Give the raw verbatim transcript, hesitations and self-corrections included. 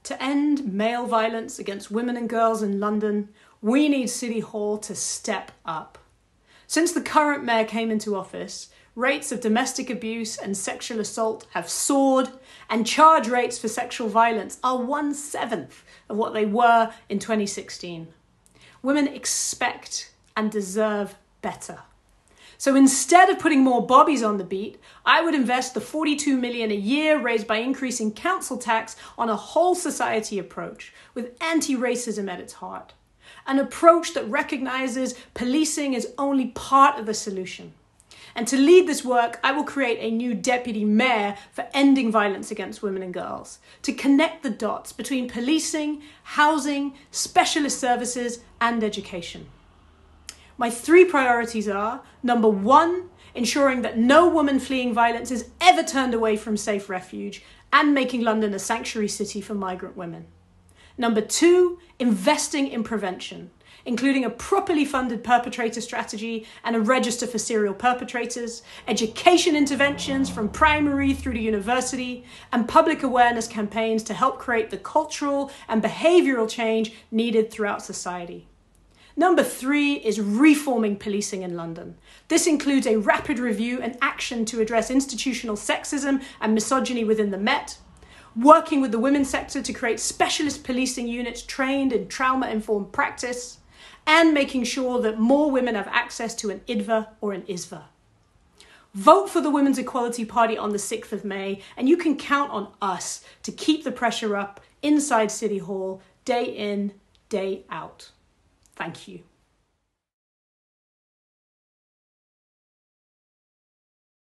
To end male violence against women and girls in London, we need City Hall to step up. Since the current mayor came into office, rates of domestic abuse and sexual assault have soared, and charge rates for sexual violence are one-seventh of what they were in twenty sixteen. Women expect and deserve better. So instead of putting more bobbies on the beat, I would invest the forty-two million dollars a year raised by increasing council tax on a whole society approach with anti-racism at its heart. An approach that recognizes policing is only part of the solution. And to lead this work, I will create a new deputy mayor for ending violence against women and girls, to connect the dots between policing, housing, specialist services, and education. My three priorities are, number one, ensuring that no woman fleeing violence is ever turned away from safe refuge and making London a sanctuary city for migrant women. Number two, investing in prevention, including a properly funded perpetrator strategy and a register for serial perpetrators, education interventions from primary through to university, and public awareness campaigns to help create the cultural and behavioural change needed throughout society. Number three is reforming policing in London. This includes a rapid review and action to address institutional sexism and misogyny within the Met, working with the women's sector to create specialist policing units trained in trauma-informed practice, and making sure that more women have access to an I D V A or an I S V A. Vote for the Women's Equality Party on the sixth of May, and you can count on us to keep the pressure up inside City Hall, day in, day out. Thank you.